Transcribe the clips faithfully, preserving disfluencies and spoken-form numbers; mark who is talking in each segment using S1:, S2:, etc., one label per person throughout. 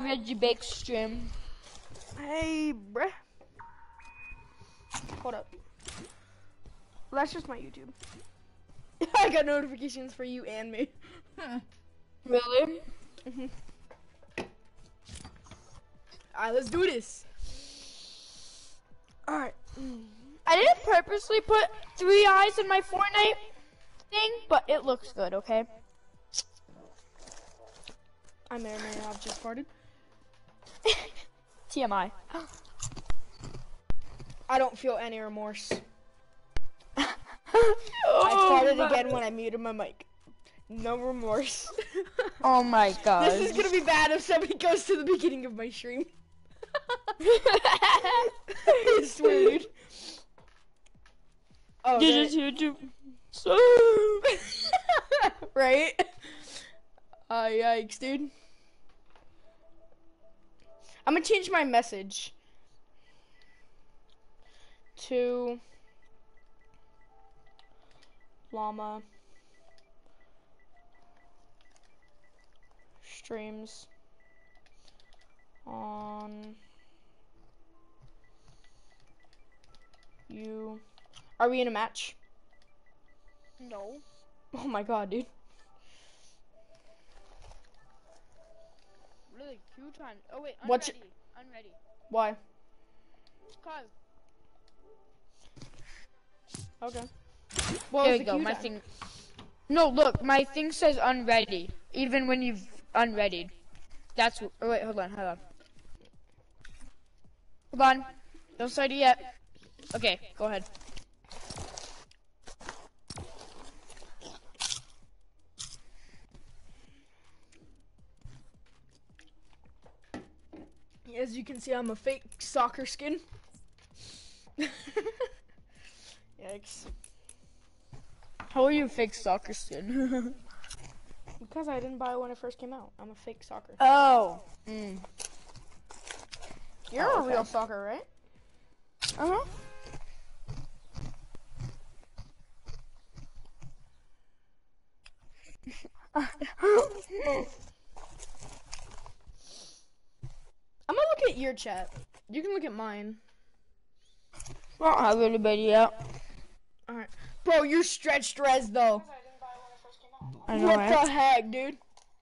S1: Veggie Bake stream.
S2: Hey, bruh. Hold up. Well, that's just my YouTube. I got notifications for you and me.
S1: Really?
S2: Mm-hmm. Alright, let's do this. Alright.
S1: I didn't purposely put three eyes in my Fortnite thing, but it looks good, okay?
S2: I may or may not have just farted.
S1: T M I.
S2: I don't feel any remorse.
S1: Oh,
S2: I farted
S1: my.
S2: again when I muted my mic. No remorse.
S1: Oh my god.
S2: This is gonna be bad if somebody goes to the beginning of my stream. I swear, dude. Oh,
S1: this is YouTube. So
S2: right? Uh, yikes, dude. I'm gonna change my message to Llama streams on you. Are we in a match?
S1: no.
S2: Oh my god, dude.
S1: Really, few times. Oh wait, unready.
S2: What's
S1: Unready.
S2: Why?
S1: Cause.
S2: Okay. Well,
S1: There we go. My thing. No, look, my thing says unready, even when you've unreadied. That's. Oh wait, hold on, hold on. Hold on. Don't start it yet. Okay, go ahead.
S2: As you can see, I'm a fake soccer skin. Yikes.
S1: How are you a fake soccer skin?
S2: Because I didn't buy it when it first came out. I'm a fake soccer.
S1: Oh. Mm.
S2: You're
S1: Oh,
S2: a
S1: okay.
S2: real soccer, right?
S1: Uh-huh.
S2: I'm gonna look at your chat. You can look at mine.
S1: I don't have anybody yet.
S2: Alright. Bro, you're stretched res though.
S1: I know,
S2: What
S1: right?
S2: the heck, dude?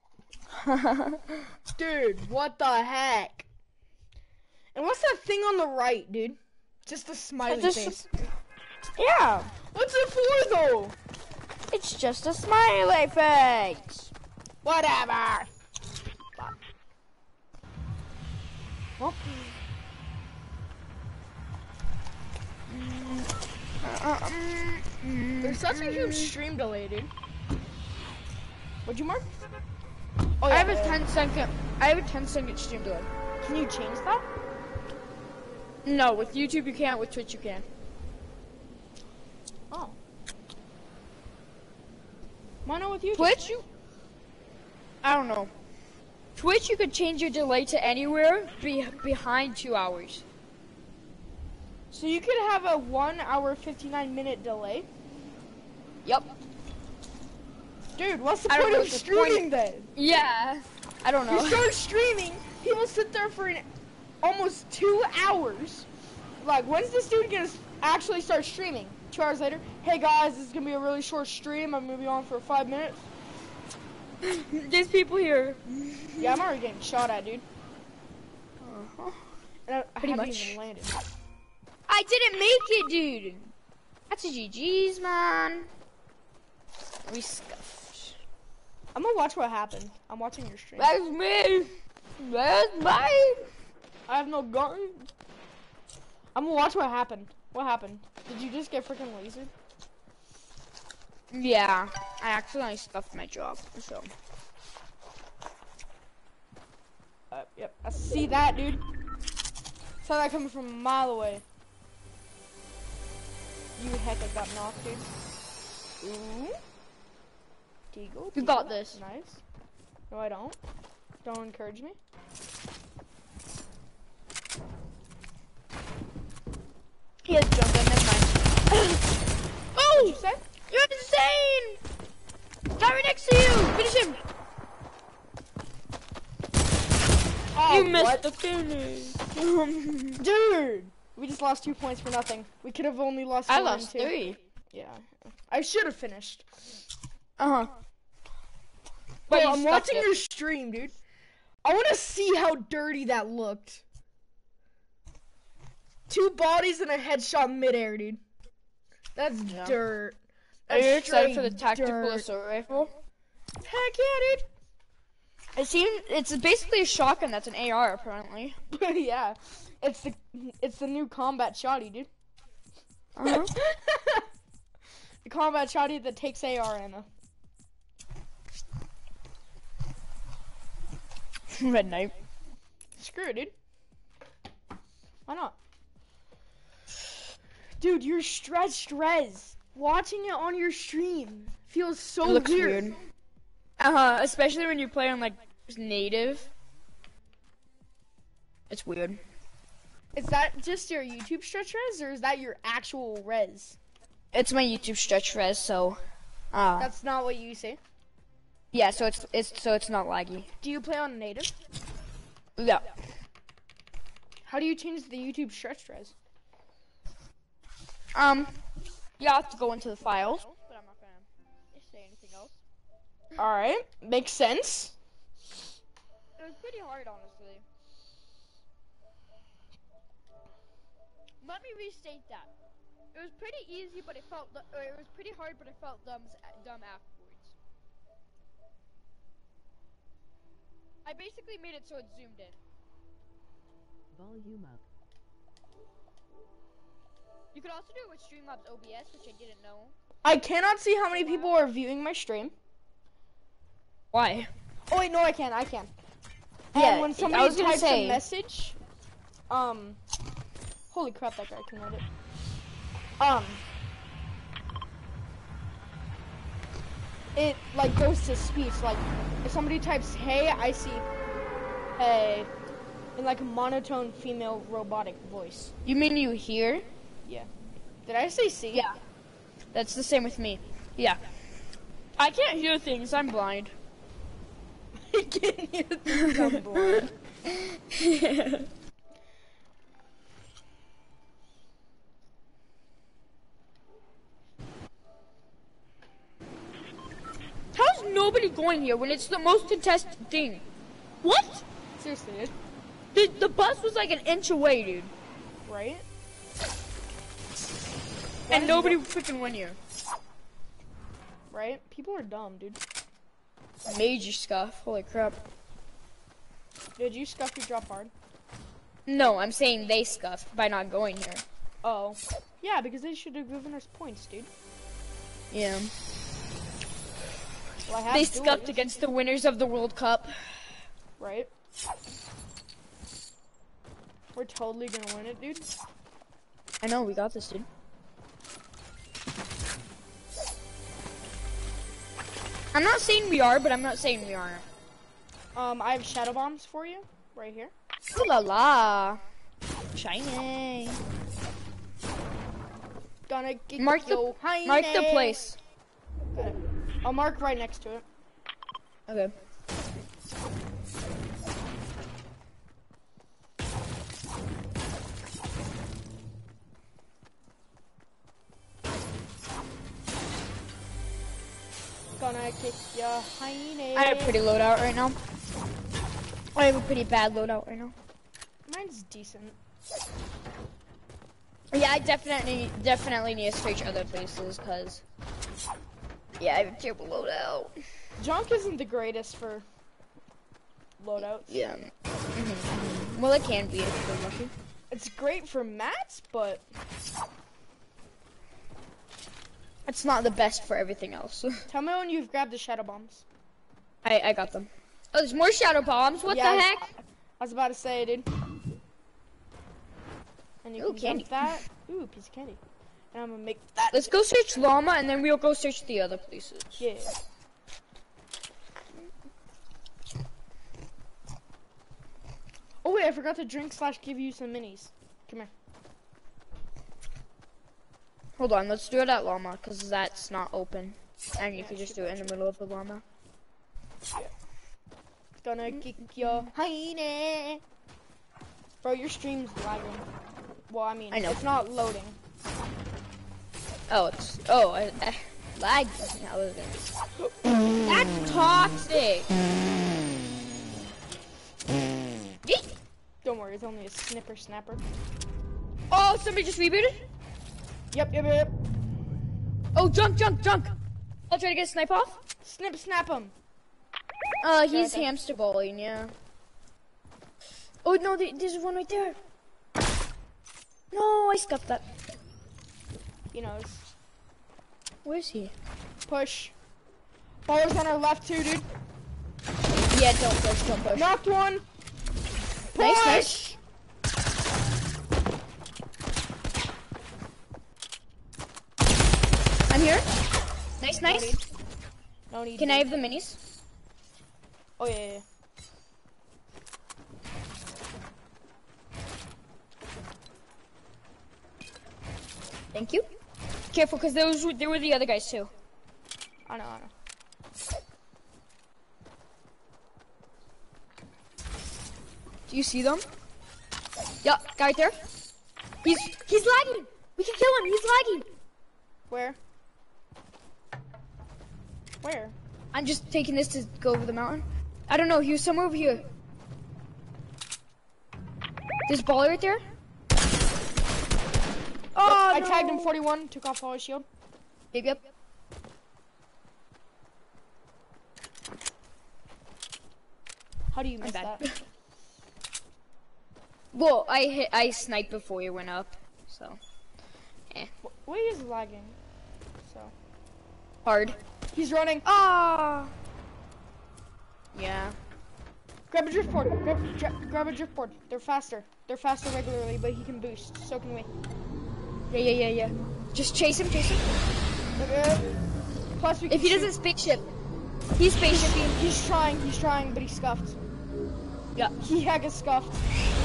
S2: Dude, what the heck? And what's that thing on the right, dude? Just a smiley
S1: Just-
S2: face.
S1: Yeah.
S2: What's it for though?
S1: It's just a smiley face.
S2: Whatever. Well, there's such a huge stream delay, dude. What'd you mark? Oh,
S1: I have a
S2: yeah.
S1: ten second. I have a ten second stream delay.
S2: Can you change that?
S1: No, with YouTube you can't. With Twitch you can.
S2: Oh. Why not with you?
S1: Twitch, you. I don't know. Twitch, you could change your delay to anywhere be behind two hours.
S2: So you could have a one hour fifty-nine minute delay?
S1: Yep.
S2: Dude, what's the
S1: I don't
S2: point
S1: know
S2: of
S1: what the
S2: streaming
S1: point-
S2: then?
S1: Yeah. I don't know.
S2: You start streaming, people sit there for an, almost two hours. Like, when's this dude gonna s- actually start streaming? Two hours later, hey guys, this is gonna be a really short stream. I'm gonna be on for five minutes.
S1: There's people here.
S2: Yeah, I'm already getting shot at, dude.
S1: Uh-huh.
S2: And I, I
S1: Pretty
S2: haven't
S1: much.
S2: even landed.
S1: I didn't make it, dude. That's a G G's, man. We scuffed.
S2: I'm gonna watch what happened. I'm watching your stream.
S1: That's me. That's mine.
S2: I have no gun. I'm gonna watch what happened. What happened? Did you just get freaking lasered?
S1: Yeah, I accidentally scuffed my job, so.
S2: Uh, yep, I see that, dude. Saw that coming from a mile away. You heck, I got knocked, dude. Ooh. Deagle.
S1: You
S2: Deagle.
S1: got this.
S2: Nice. No, I don't. Don't encourage me.
S1: He has jumped in, never mind.
S2: What'd you say?
S1: You're insane! Guy right next to you! Finish him!
S2: Oh,
S1: you missed
S2: what?
S1: the finish.
S2: Dude, we just lost two points for nothing. We could have only lost
S1: I
S2: one
S1: lost
S2: and two.
S1: three.
S2: Yeah. I should have finished.
S1: Uh-huh.
S2: But
S1: you
S2: I'm
S1: stuffed
S2: watching
S1: it.
S2: your stream, dude. I want to see how dirty that looked. Two bodies and a headshot midair, dude. That's
S1: Yeah.
S2: dirt.
S1: Are you
S2: That's
S1: excited for the
S2: straight
S1: tactical
S2: dirt.
S1: assault rifle?
S2: Heck yeah,
S1: It seems it's basically a shotgun that's an A R apparently.
S2: dude. Yeah. It's the it's the new combat shotty, dude.
S1: Uh-huh.
S2: The combat shotty that takes A R ammo.
S1: Red Knight.
S2: Screw it, dude. Why not? Dude, your stretched res. Watching it on your stream feels so
S1: It looks
S2: weird.
S1: weird. Uh-huh, especially when you play on like native. It's weird.
S2: Is that just your YouTube stretch res, or is that your actual res?
S1: It's my YouTube stretch res, so uh
S2: That's not what you say.
S1: yeah, so it's it's so it's not laggy.
S2: Do you play on native?
S1: Yeah.
S2: How do you change the YouTube stretch res?
S1: Um you have to go into the files. But I'm not gonna say anything else.
S2: Alright, makes sense.
S1: It was pretty hard, honestly. Let me restate that. It was pretty easy, but it felt or it was pretty hard, but it felt dumb dumb afterwards. I basically made it so it zoomed in.
S3: Volume up.
S1: You could also do it with Streamlabs O B S, which I didn't know.
S2: I cannot see how many people are viewing my stream.
S1: Why?
S2: Oh wait, no, I can. I can.
S1: Yeah,
S2: And when
S1: I
S2: somebody
S1: was gonna
S2: types
S1: say-
S2: a message, um, holy crap, that guy can read it. Um, it like goes to speech. Like if somebody types "Hey," I see "Hey" in like a monotone female robotic voice.
S1: You mean you hear?
S2: Yeah. Did I say "see"?
S1: Yeah. That's the same with me. Yeah. I can't hear things. I'm blind.
S2: I can't hear things. I'm bored.
S1: How's nobody going here when it's the most contested thing? What?
S2: Seriously, dude.
S1: The, the bus was like an inch away, dude.
S2: Right?
S1: And nobody freaking went here.
S2: Right? People are dumb, dude.
S1: Major scuff. Holy crap.
S2: Did you scuff your drop hard?
S1: No, I'm saying they scuffed by not going here.
S2: Oh. Yeah, because they should have given us points, dude.
S1: Yeah.
S2: Well, I have
S1: They
S2: duels,
S1: scuffed against the winners of the World Cup.
S2: Right? We're totally gonna win it, dude.
S1: I know, we got this, dude. I'm not saying we are, but I'm not saying we aren't.
S2: Um, I have shadow bombs for you, right here.
S1: Ooh la la. Shiny.
S2: Gonna get
S1: Mark the,
S2: yo, hi,
S1: mark the
S2: nay.
S1: place.
S2: Got it. I'll mark right next to it.
S1: Okay.
S2: Gonna kick ya, hiney.
S1: I have a pretty loadout right now. I have a pretty bad loadout right now.
S2: Mine's decent.
S1: Yeah, I definitely, definitely need to switch other places, cause yeah, I have a terrible loadout.
S2: Junk isn't the greatest for loadouts.
S1: Yeah. Mm-hmm. Well, it can be if you're lucky.
S2: It's great for mats, but
S1: It's not the best for everything else.
S2: tell me when you've grabbed the shadow bombs.
S1: I, I got them. Oh, there's more shadow bombs. What
S2: Yeah,
S1: the
S2: I-
S1: heck?
S2: I was about to say, dude. And you
S1: Ooh,
S2: can
S1: candy.
S2: dump that. Ooh, piece of candy. And I'm gonna make that.
S1: Let's go search Llama, and then we'll go search the other places.
S2: Yeah. Oh wait, I forgot to drink slash give you some minis. Come here.
S1: Hold on, let's do it at Llama, because that's not open. And you
S2: Yeah,
S1: can just
S2: shoot
S1: do it in the middle of the Llama.
S2: Gonna kick your hiney. Bro, your stream's lagging. Well, I mean,
S1: I know.
S2: it's not loading.
S1: Oh, it's oh, I, I lag. I was gonna. That's toxic. Yeet.
S2: Don't worry, it's only a snipper snapper.
S1: Oh, somebody just rebooted.
S2: Yep, yep, yep.
S1: Oh, junk, junk, junk. I'll try to get a snipe off.
S2: Snip, snap him.
S1: Uh, he's
S2: Okay.
S1: hamster balling, yeah. Oh no, there, there's one right there. No, I scuffed that.
S2: He knows.
S1: Where's he?
S2: Push. Baller's on our left too, dude.
S1: Yeah, don't push, don't push.
S2: Knocked one. Push.
S1: Nice, nice. I'm here. Nice,
S2: No
S1: nice.
S2: need. No need.
S1: Can I
S2: dude.
S1: have the minis?
S2: Oh yeah, yeah, yeah.
S1: Thank you. Careful, because those were, there were the other guys too.
S2: I know, I know.
S1: Do you see them? Yeah, guy right there. He's he's lagging. We can kill him. He's lagging.
S2: Where? Where?
S1: I'm just taking this to go over the mountain. I don't know. He was somewhere over here. There's a baller right there. Oh,
S2: I
S1: no.
S2: tagged him forty-one, took off all his shield.
S1: Yep, yep.
S2: How do you
S1: I'm
S2: miss
S1: bad.
S2: that?
S1: Well, I hit. I sniped before he went up, so eh.
S2: Wait, is lagging. So
S1: Hard.
S2: he's running.
S1: Ah. Yeah.
S2: Grab a driftboard. Grab, dra grab a driftboard. They're faster. They're faster regularly, but he can boost. So can we.
S1: Yeah, yeah, yeah, yeah. Just chase him, chase him.
S2: Okay. Plus, we can
S1: If he
S2: shoot.
S1: doesn't spaceship, he's spaceshipping.
S2: He's trying. He's trying, but he's scuffed.
S1: Yeah.
S2: He heck is scuffed.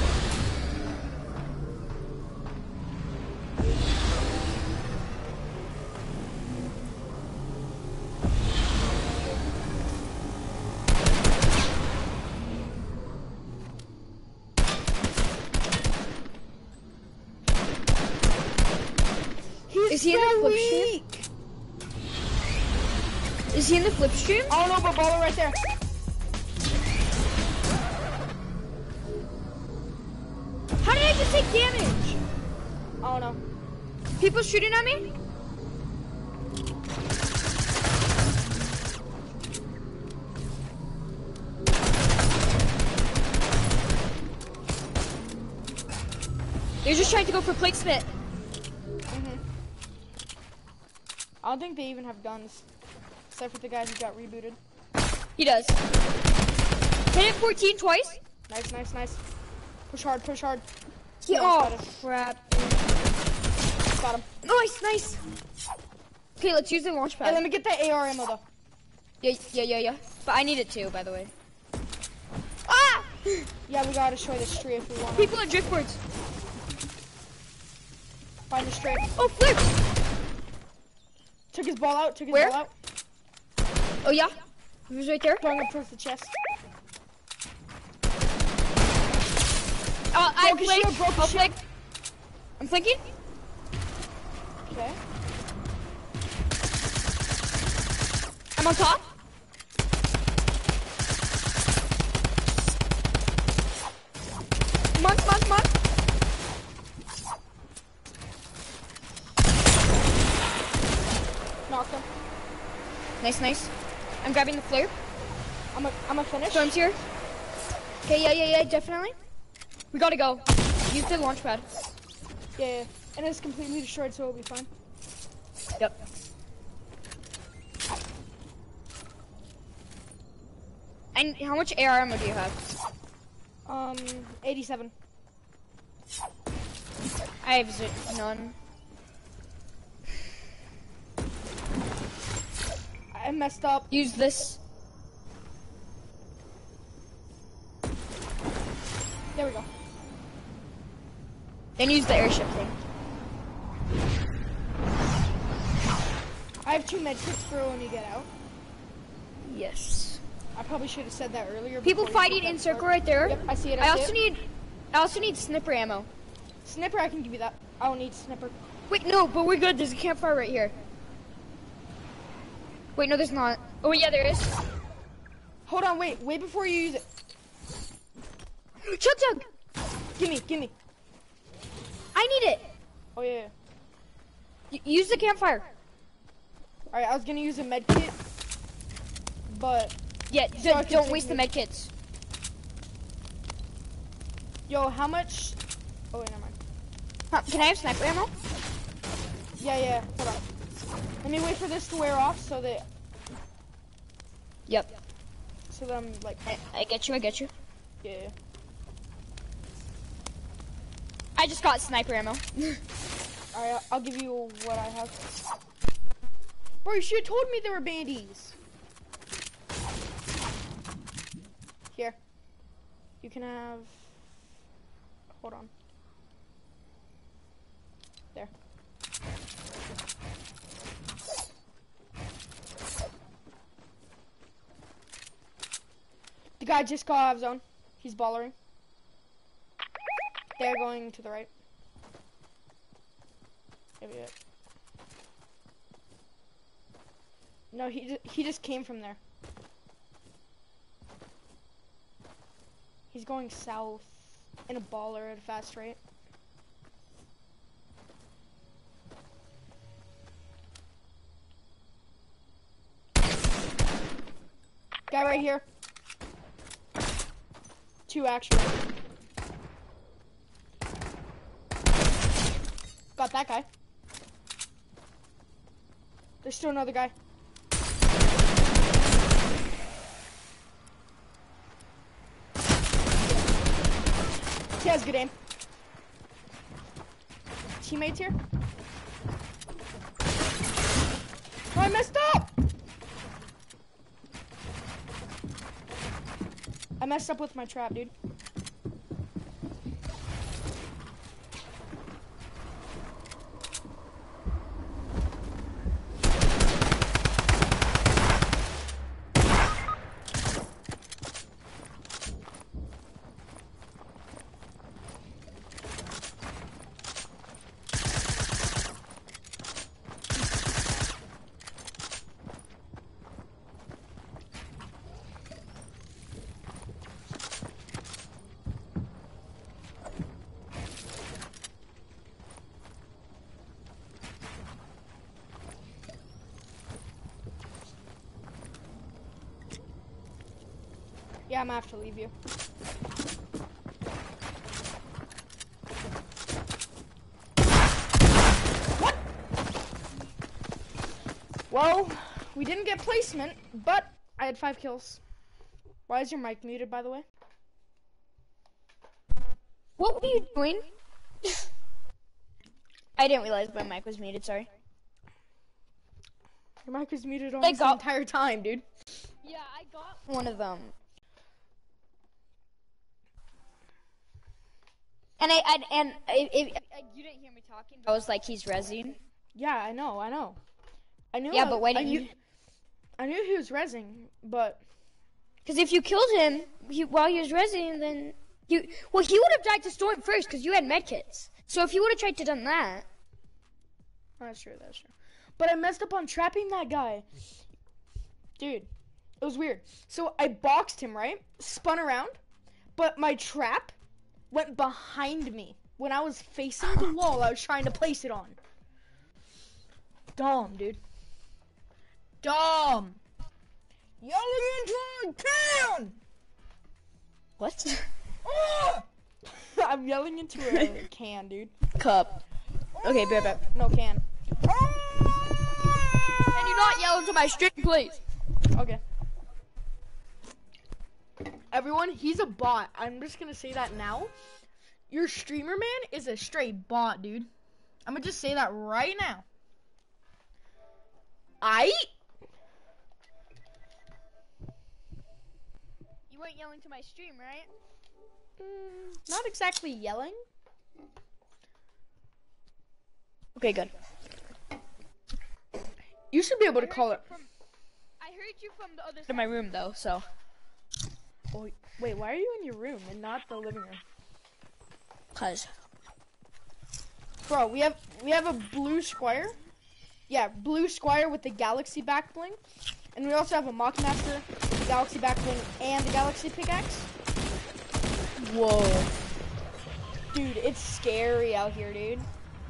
S2: He's
S1: Is he in
S2: so
S1: the flip stream?
S2: weak.
S1: Is he in the flip stream?
S2: I don't know, but baller right there.
S1: How did I just take damage?
S2: I don't know.
S1: People shooting at me? They're just trying to go for placement.
S2: Mhm. I don't think they even have guns, except for the guy who got rebooted.
S1: He does. Hit it fourteen twice.
S2: Nice, nice, nice. Push hard, push hard.
S1: He,
S2: Nice,
S1: oh,
S2: got him.
S1: crap.
S2: Got him.
S1: Nice, nice. Okay, let's use the launch
S2: Hey, let
S1: pad.
S2: me get that A R ammo though.
S1: Yeah, yeah, yeah, yeah. But I need it too, by the way. Ah!
S2: Yeah, we gotta destroy this tree if we want to.
S1: People at driftboards.
S2: Find the tree.
S1: Oh, flip!
S2: Took his ball out, took his
S1: Where?
S2: ball out.
S1: Oh, yeah? He was right there.
S2: Going up towards the chest.
S1: Uh, I
S2: Broke his
S1: flick.
S2: shield, broke his
S1: I'll
S2: shield.
S1: flick. I'm flanking.
S2: Okay.
S1: I'm on top. Come on, come on, come on.
S2: Knocked him.
S1: Nice, nice. I'm grabbing the flare.
S2: I'm a, I'm a finish.
S1: Storm's here. Okay, yeah, yeah, yeah, definitely. We gotta go. Use the launch pad.
S2: Yeah, yeah. And it's completely destroyed, so it'll be fine.
S1: Yep. And how much A R ammo do you have?
S2: Um, eighty-seven.
S1: I have z none.
S2: I messed up.
S1: Use this.
S2: There we go.
S1: Then use the airship thing.
S2: I have two med kits for when you get out.
S1: Yes.
S2: I probably should have said that earlier.
S1: People fighting in circle right there.
S2: Yep, I see it. I,
S1: I
S2: see
S1: also
S2: it.
S1: need, I also need snipper ammo.
S2: Snipper, I can give you that. I don't need snipper.
S1: Wait, no, but we're good. There's a campfire right here. Wait, no, there's not. Oh, yeah, there is.
S2: Hold on, wait, wait before you use it.
S1: Chug chug.
S2: Gimme, gimme.
S1: I need it.
S2: Oh yeah.
S1: Y use the campfire.
S2: All right, I was gonna use a med kit, but
S1: yeah,
S2: so
S1: don't, don't waste the med kits.
S2: Yo, how much? Oh wait, never mind.
S1: Huh, can I have sniper ammo?
S2: Yeah, yeah. Hold on. Let me wait for this to wear off so that.
S1: Yep.
S2: So that I'm like.
S1: I, I get you. I get you.
S2: Yeah.
S1: I just got sniper ammo.
S2: Alright, I'll give you what I have. Bro, you should have told me there were bandies. Here. You can have... Hold on. There. The guy just got out of zone. He's ballering. They're going to the right. Maybe it. No, he ju he just came from there. He's going south in a baller at a fast rate. Guy right here. Two actually. Got that guy. There's still another guy. He has good aim. Teammates here. Oh, I messed up! I messed up with my trap, dude. Yeah, I'm gonna have to leave you. What? Well, we didn't get placement, but I had five kills. Why is your mic muted, by the way?
S1: What were you doing? I didn't realize my mic was muted, sorry.
S2: Your mic was muted almost the entire time, dude.
S1: Yeah, I got one of them. And I, I and I, I, I, you didn't hear me talking. I was like, he's rezzing.
S2: Yeah, I know, I know. I knew.
S1: Yeah,
S2: I,
S1: but why
S2: I
S1: didn't
S2: knew,
S1: you?
S2: I knew he was rezzing, but
S1: because if you killed him he, while he was rezzing, then you well he would have died to storm first because you had medkits. So if you would have tried to done that,
S2: that's true. That's true. But I messed up on trapping that guy, dude. It was weird. So I boxed him, right? Spun around, but my trap went behind me when I was facing the wall I was trying to place it on. Dumb, dude. Dumb. Yelling into a can.
S1: what?
S2: Oh! I'm yelling into a can, dude.
S1: Cup. Okay, be right back.
S2: No can.
S1: Can you not yell into my stream, please?
S2: Okay. Everyone, he's a bot. I'm just gonna say that now. Your streamer man is a straight bot, dude. I'm gonna just say that right now. I.
S1: You weren't yelling to my stream, right?
S2: Mm, not exactly yelling.
S1: Okay, good.
S2: You should be able to call it.
S1: From, I heard you from the other side of my room, though, so.
S2: Oh, wait, why are you in your room and not the living room?
S1: Cause.
S2: Bro, we have we have a blue square. Yeah, blue square with the galaxy back bling. And we also have a Mockmaster, the galaxy back bling, and the galaxy pickaxe.
S1: Whoa.
S2: Dude, it's scary out here, dude.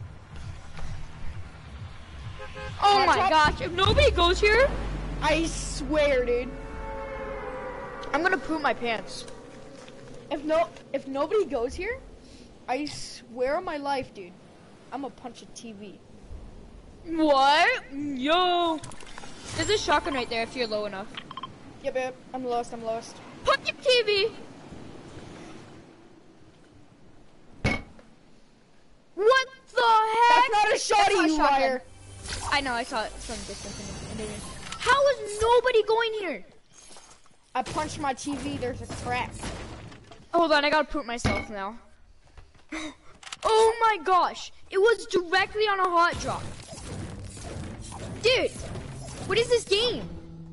S1: Oh
S2: On
S1: my
S2: top-
S1: gosh, if nobody goes here,
S2: I swear, dude.
S1: I'm gonna poop my pants.
S2: If no, if nobody goes here, I swear on my life, dude, I'm gonna punch a T V.
S1: What? Yo. There's a shotgun right there if you're low enough.
S2: Yep, yep. I'm lost. I'm lost.
S1: Punch your T V. What the heck?
S2: That's not a
S1: That's
S2: shotty,
S1: not a
S2: you
S1: shotgun.
S2: liar.
S1: I know, I saw it from distance. And it- How is nobody going here?
S2: I punched my T V. There's a crack.
S1: Hold on, I gotta poop myself now. Oh my gosh, it was directly on a hot drop. Dude, what is this game?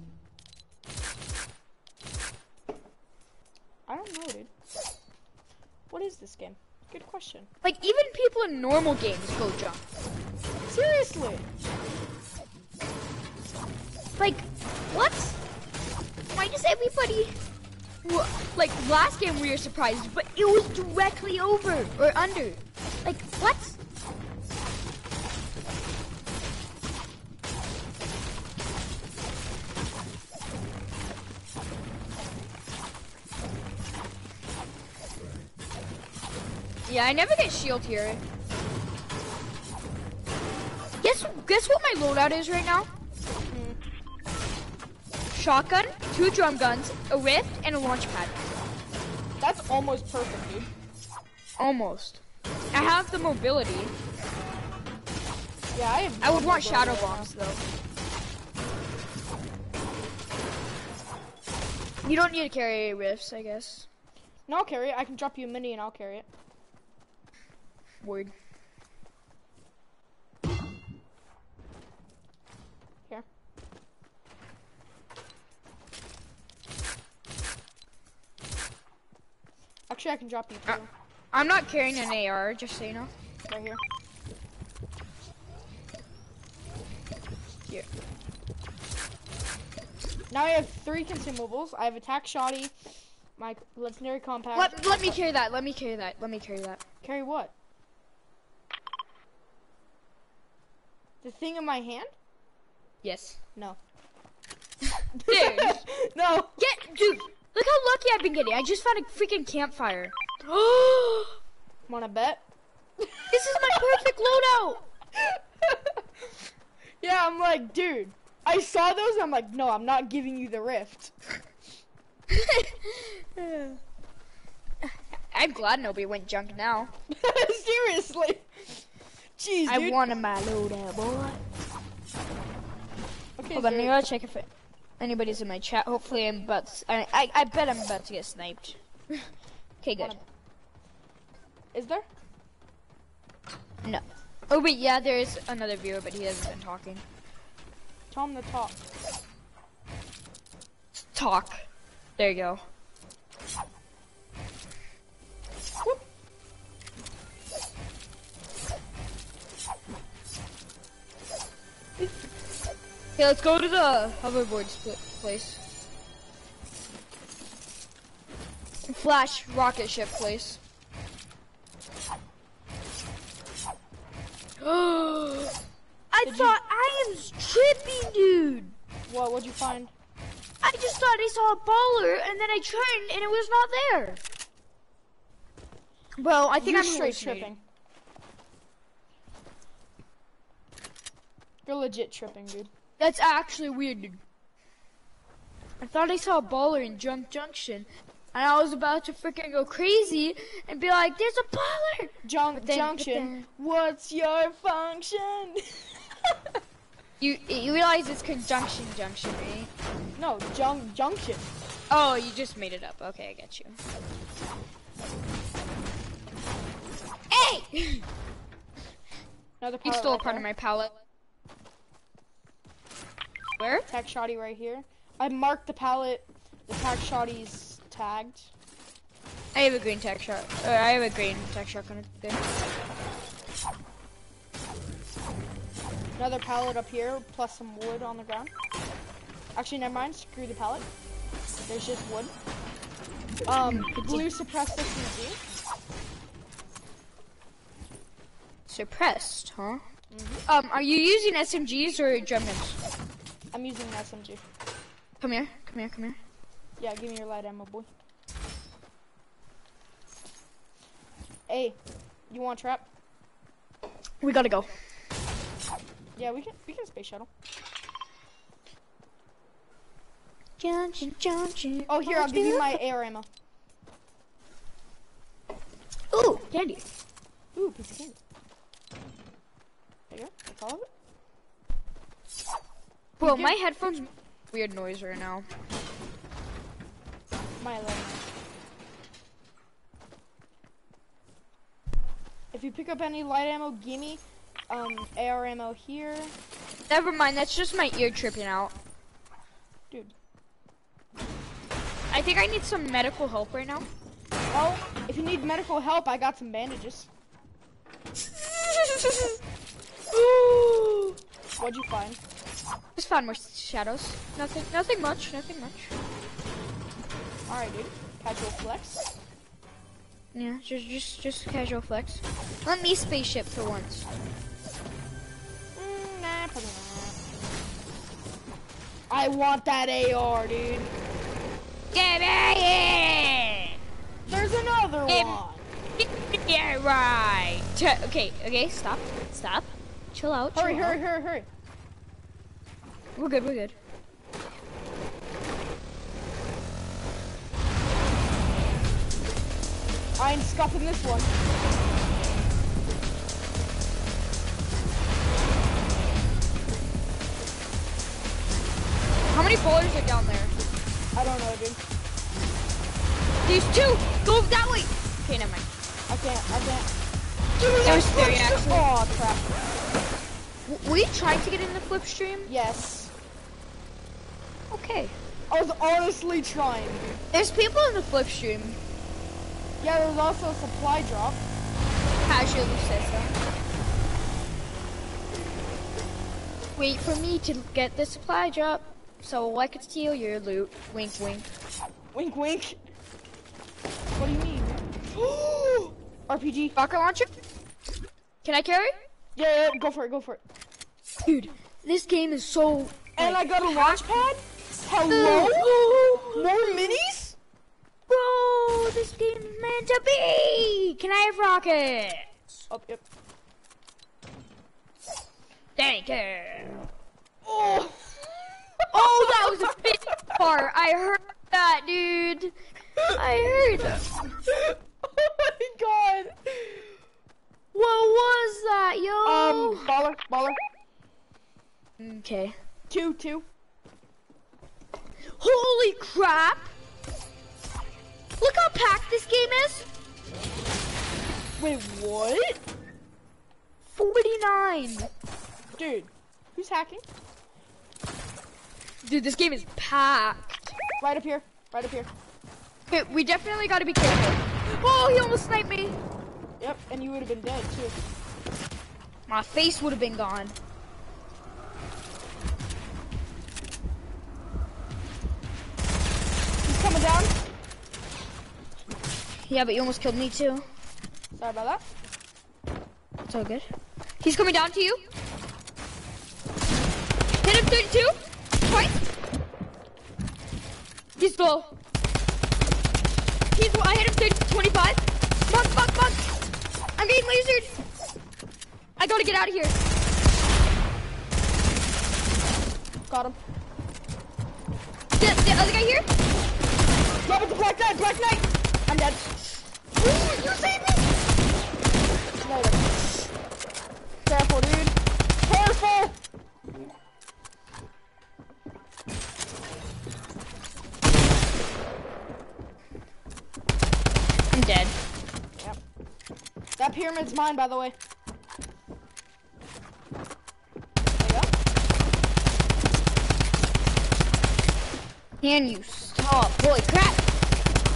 S2: I don't know, dude. What is this game? Good question.
S1: Like, even people in normal games go jump.
S2: Seriously?
S1: Like, what? Why does everybody... Well, like, last game we were surprised, but it was directly over or under. Like, what? Yeah, I never get shield here. Guess, guess what my loadout is right now? Shotgun, two drum guns, a rift, and a launch pad.
S2: That's almost perfect, dude.
S1: Almost. I have the mobility.
S2: Yeah, I have
S1: I would
S2: no
S1: want
S2: mobility
S1: shadow
S2: right
S1: bombs though. You don't need to carry rifts, I guess.
S2: now. No, I'll carry it. I can drop you a mini and I'll carry it.
S1: Word.
S2: Here. Actually, I can drop you two.
S1: Uh, I'm not carrying an A R, just so you know.
S2: Right here.
S1: Here.
S2: Now I have three consumables. I have attack shoddy, my legendary compact.
S1: Let, let me carry that, let me carry that, let me carry that.
S2: Carry what? The thing in my hand?
S1: Yes.
S2: No.
S1: Dude.
S2: No.
S1: Get, dude, look how lucky I've been getting. I just found a freaking campfire.
S2: Wanna bet?
S1: This is my perfect loadout.
S2: Yeah, I'm like, dude. I saw those. I'm like, no, I'm not giving you the rift.
S1: I'm glad nobody went junk now.
S2: Seriously. Jeez,
S1: I
S2: dude.
S1: wanted my loadout, boy.
S2: Okay,
S1: Hold on,
S2: so-
S1: I gotta check if it, anybody's in my chat. Hopefully I'm about to, I, I, I bet I'm about to get sniped. Okay, good.
S2: Is there?
S1: No. Oh wait, yeah, there is another viewer, but he hasn't been talking.
S2: Tell him to talk.
S1: Talk. There you go.
S2: Whoop.
S1: Okay, let's go to the hoverboard split place. Flash rocket ship place. I
S2: Did
S1: thought I am tripping, dude.
S2: What? What'd you find?
S1: I just thought I saw a baller, and then I turned, and it was not there. Well, I think
S2: You're
S1: I'm
S2: straight
S1: hallucinating.
S2: tripping. You're legit tripping, dude.
S1: That's actually weird, dude. I thought I saw a baller in Junk Junction, and I was about to freaking go crazy and be like, "There's a baller!"
S2: Junk
S1: But then- but
S2: Junction.
S1: then-
S2: What's your function?
S1: You you realize it's conjunction junction, right?
S2: No, Junk Junction.
S1: Oh, you just made it up. Okay, I get you. Hey!
S2: Another
S1: You
S2: pallet
S1: stole a
S2: right
S1: part
S2: there.
S1: of my palette. Where?
S2: Attack shoddy right here. I marked the pallet. The attack shoddy's tagged.
S1: I have a green tech shot. Or I have a green tech shotgun thing.
S2: Another pallet up here, plus some wood on the ground. Actually, never mind. Screw the pallet. There's just wood. Um, blue suppressed S M G.
S1: Suppressed, huh? Mm-hmm. Um, are you using S M Gs or drum guns?
S2: I'm using an S M G.
S1: Come here, come here, come here.
S2: Yeah, give me your light ammo, boy. Hey, you want trap?
S1: We gotta go.
S2: Yeah, we can. We can space shuttle. Oh, here, I'll give you my A R ammo.
S1: Ooh, candy.
S2: Ooh, piece of candy. There you go. That's all of it.
S1: Bro, my headphones make weird noise right now.
S2: My leg. If you pick up any light ammo, gimme. Um, A R ammo here.
S1: Never mind, that's just my ear tripping out.
S2: Dude.
S1: I think I need some medical help right now.
S2: Oh, if you need medical help, I got some bandages. What'd you find?
S1: Just found more shadows. Nothing, nothing much, nothing much.
S2: Alright, dude. Casual flex.
S1: Yeah, just, just, just casual flex. Let me spaceship for once.
S2: Mm, nah, probably not. I want that A R, dude.
S1: Get it!
S2: There's another
S1: Get
S2: one.
S1: Yeah, right. T okay, okay, stop, stop. Chill out.
S2: Hurry,
S1: chill
S2: hurry,
S1: out.
S2: hurry, hurry.
S1: We're good, we're good.
S2: I ain't scuffing this one.
S1: How many bowlers are down there?
S2: I don't know, dude.
S1: There's two! Go that way! Okay, never mind.
S2: I can't, I can't. Give me
S1: There's
S2: that
S1: three,
S2: flip
S1: actually.
S2: stream. Oh, crap.
S1: W we tried to get in the flip stream?
S2: Yes.
S1: Okay.
S2: I was honestly trying.
S1: There's people in the flip stream.
S2: Yeah, there's also a supply drop.
S1: Casually says so. Wait for me to get the supply drop so I could steal your loot. Wink, wink.
S2: Wink, wink. What do you mean? R P G.
S1: Rocket launcher? Can I carry?
S2: Yeah, yeah, go for it, go for it.
S1: Dude, this game is so...
S2: And
S1: like,
S2: I got a launch pad? Hello? More minis?
S1: Bro, this game is meant to be! Can I have rockets?
S2: Oh, yep.
S1: Thank you.
S2: Oh,
S1: Oh, that was a big part. I heard that, dude. I heard that.
S2: Oh my god.
S1: What was that, yo?
S2: Um, baller, baller.
S1: Okay.
S2: Two, two.
S1: Holy crap! Look how packed this game is.
S2: Wait, what?
S1: forty-nine.
S2: Dude, who's hacking?
S1: Dude, this game is packed.
S2: Right up here, right up here.
S1: Okay, we definitely gotta be careful. Oh, he almost sniped me.
S2: Yep, and you would have been dead too.
S1: My face would have been gone.
S2: He's coming down.
S1: Yeah, but you almost killed me too.
S2: Sorry about that.
S1: It's all good. He's coming down to you. Hit him thirty-two. Twice. He's low. He's, I hit him thirty, twenty-five. Fuck, fuck, fuck. I'm getting lasered. I gotta get out of here.
S2: Got him.
S1: The, the other guy here?
S2: Yeah, but the Black Knight, Black Knight. I'm dead. Ooh, you saved me. No, you didn't. Careful, dude. Careful.
S1: I'm dead.
S2: Yep. That pyramid's mine, by the way. There you go.
S1: Can you stop? Holy crap.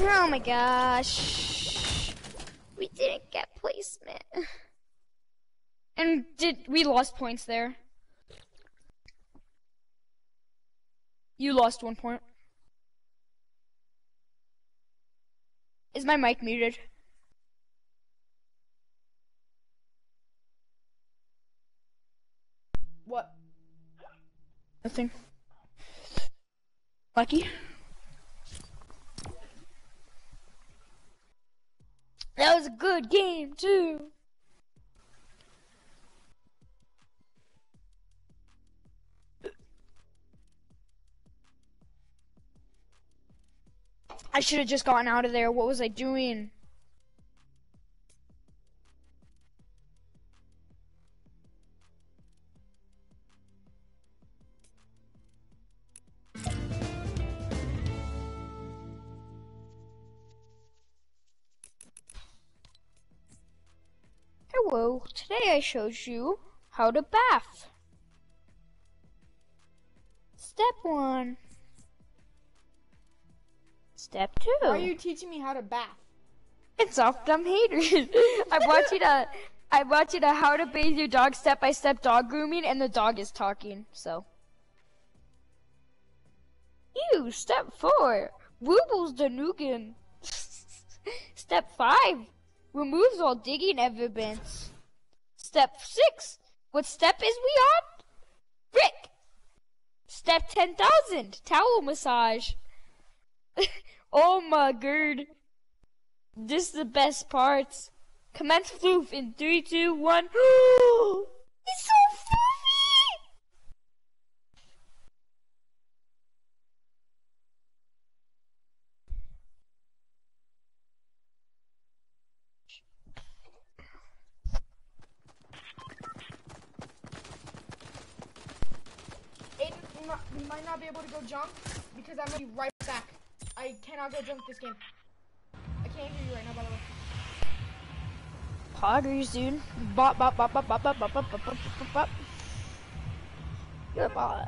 S1: Oh my gosh. We didn't get placement. And did we lost points there? You lost one point. Is my mic muted?
S2: What?
S1: Nothing. Lucky. That was a good game too. I should have just gotten out of there. What was I doing? Hello, today I showed you how to bath. Step one. Step two.
S2: Why are you teaching me how to bath?
S1: It's off dumb haters. I'm watching a I'm watching a how to bathe your dog step by step dog grooming, and the dog is talking, so. Ew, step four. Woobles the Nugan. Step five. Removes all digging evidence. Step six. What step is we on? Rick. Step ten thousand. Towel massage. Oh my god. This is the best parts. Commence floof in three, two, one. It's so floofy!
S2: Aiden, you, not, you might not be able to go jump because I'm gonna be right back. I cannot go jump this game. I can't hear you right now, by the way.
S1: Poggers, dude. Bop, bop, bop, bop, bop, bop, bop, bop, bop, bop, bop. You're a bot.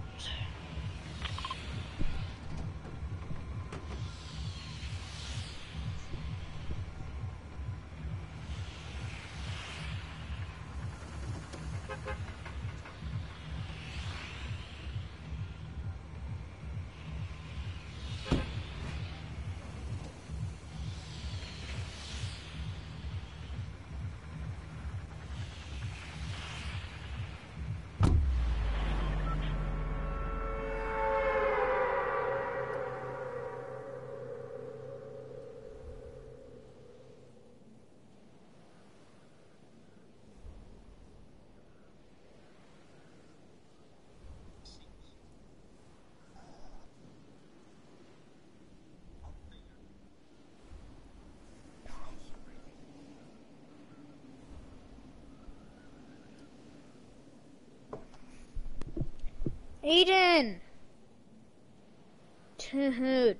S1: Aiden! Dude.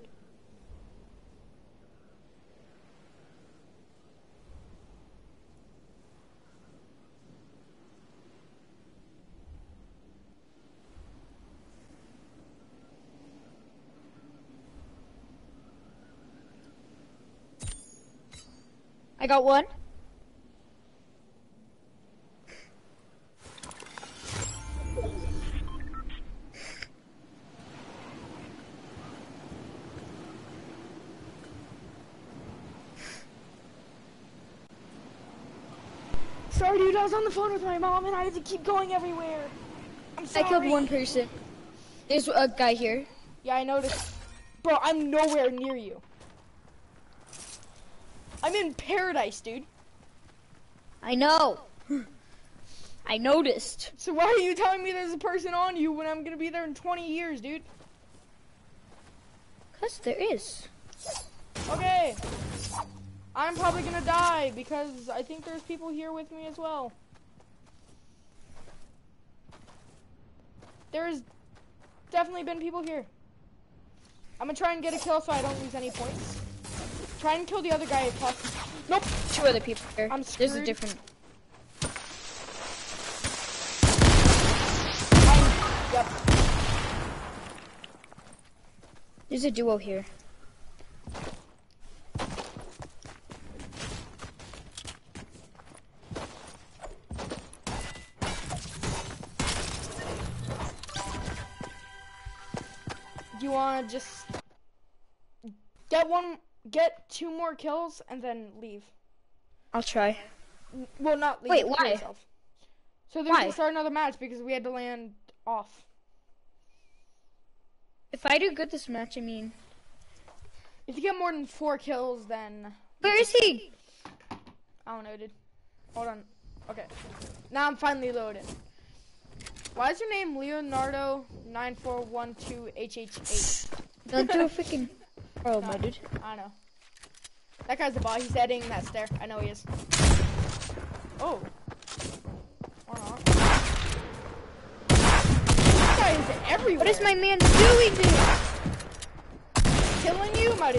S1: I got one.
S2: Sorry, dude, I was on the phone with my mom and I had to keep going everywhere. I'm sorry.
S1: I killed one person. There's a guy here.
S2: Yeah, I noticed. Bro, I'm nowhere near you. I'm in paradise, dude.
S1: I know. I noticed.
S2: So why are you telling me there's a person on you when I'm gonna be there in twenty years, dude?
S1: Cause there is.
S2: Okay. I'm probably gonna die because I think there's people here with me as well. There's definitely been people here. I'm gonna try and get a kill so I don't lose any points. Try and kill the other guy if possible. Nope.
S1: Two other people here.
S2: I'm
S1: There's
S2: screwed.
S1: a different.
S2: I'm, yep.
S1: There's a duo here.
S2: Do you want to just get one, get two more kills, and then leave?
S1: I'll try.
S2: N- Well, not leave.
S1: Wait,
S2: kill
S1: why?
S2: yourself. So then we
S1: Why?
S2: can start another match because we had to land off.
S1: If I do good this match, I mean.
S2: If you get more than four kills, then
S1: Where is he?
S2: I don't know, dude. Hold on. Okay. Now I'm finally loaded. Why is your name Leonardo nine four one two H H eight?
S1: Don't do a freaking. Oh, my dude.
S2: I know. That guy's the bot. He's editing that stair. I know he is. Oh. Or not. This guy is everywhere.
S1: What is my man doing there?
S2: Killing you, my dude.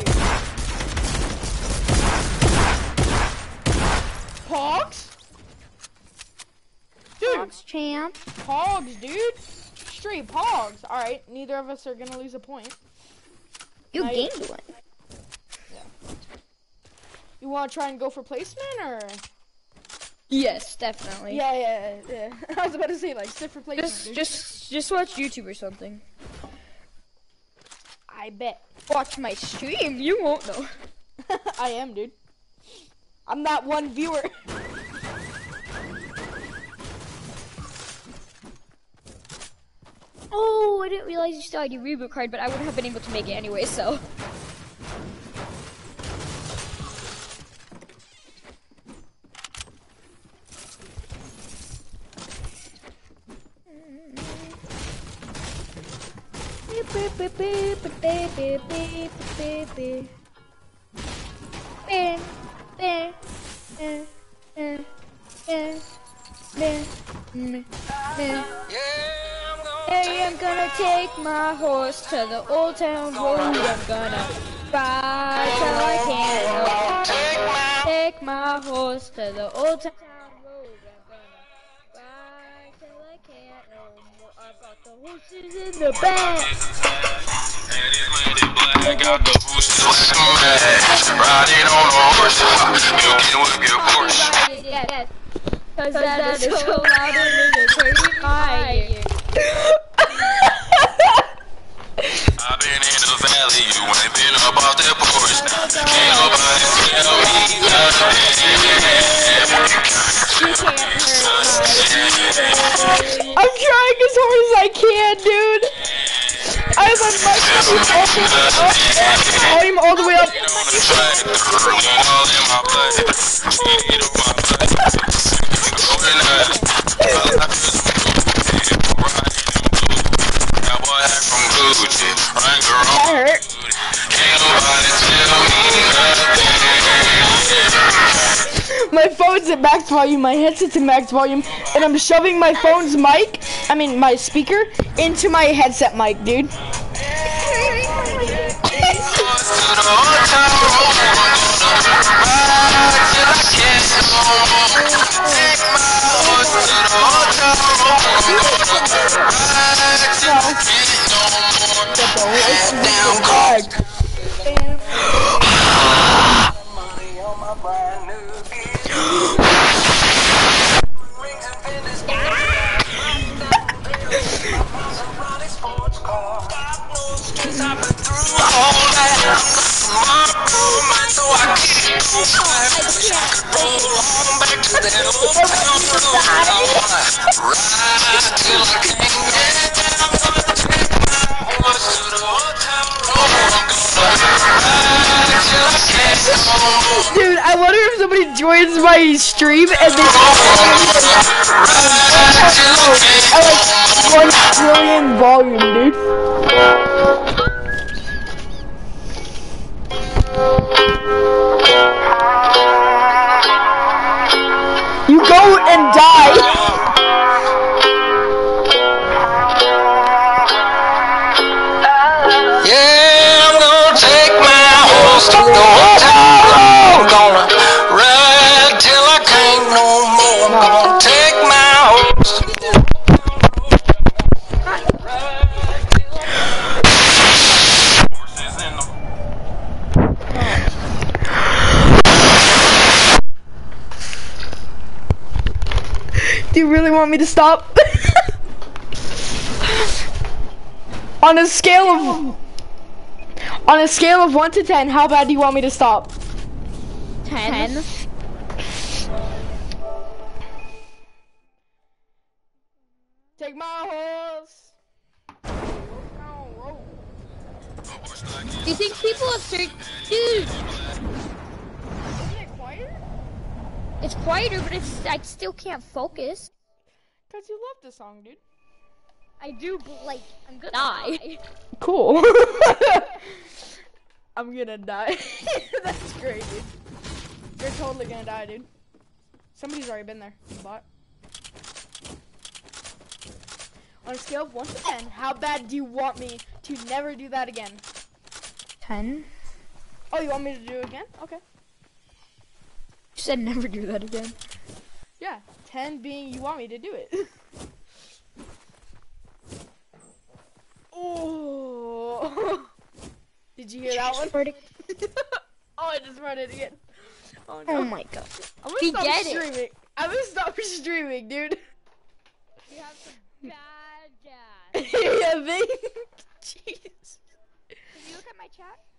S2: Pogs? Dude.
S1: Fox champ.
S2: Pogs, dude. Straight pogs. Alright, neither of us are gonna lose a point.
S1: You
S2: I-
S1: gained one.
S2: You wanna try and go for placement, or?
S1: Yes, definitely.
S2: Yeah, yeah, yeah. I was about to say, like, sit for placement.
S1: Just,
S2: dude.
S1: just, just watch YouTube or something.
S2: I bet.
S1: Watch my stream. You won't know.
S2: I am, dude. I'm that one viewer.
S1: Oh, I didn't realize you still had your reboot card, but I wouldn't have been able to make it anyway, so. Hey, I'm gonna take my horse to the old town road. I'm gonna ride till I can't no more. Take my horse to the old town road. I'm gonna ride till I can't no more. I brought the horses in the back.
S3: Got the boosters like a match. Riding on a horse, you can whip your Porsche.
S1: Yes, cause that is so loud and it's hurting my ear.
S3: I've been in the valley, you ain't been up off that porch now. Can't nobody tell me nothing.
S2: I'm trying as hard as I can, dude. I have my mic volume all the way up. That hurt. My phone's at max volume, my headset's at max volume, and I'm shoving my phone's mic, I mean my speaker, into my headset mic, dude. Dude, I wonder if somebody joins my stream and they I like one million volume, dude. You go and die.
S3: Yeah, I'm gonna take my horse to the old town road. I'm gonna ride till I can't no more. I'm gonna take my horse to the horses in the
S2: Do you really want me to stop? On a scale of On a scale of one to ten, how bad do you want me to stop?
S1: Ten. Ten.
S2: Take my horse.
S1: Do you think people are search? Dude.
S2: Isn't it quieter?
S1: It's quieter, but it's I still can't focus.
S2: Cause you love the song, dude.
S1: I do, but like I'm gonna die.
S2: Cool. I'm gonna die. That's great, dude. You're totally gonna die, dude. Somebody's already been there. Bot. On a scale of one to ten, how bad do you want me to never do that again?
S1: Ten.
S2: Oh, you want me to do it again? Okay.
S1: You said never do that again.
S2: Yeah, ten being you want me to do it. Oh. Did you hear that one? Oh, I just read it again. Oh no.
S1: Oh my god.
S2: I'm gonna
S1: We
S2: stop
S1: get
S2: streaming.
S1: it.
S2: I'm gonna stop streaming, dude.
S1: You have some bad gas.
S2: Yeah, they. Jeez.
S1: Can you look at my chat?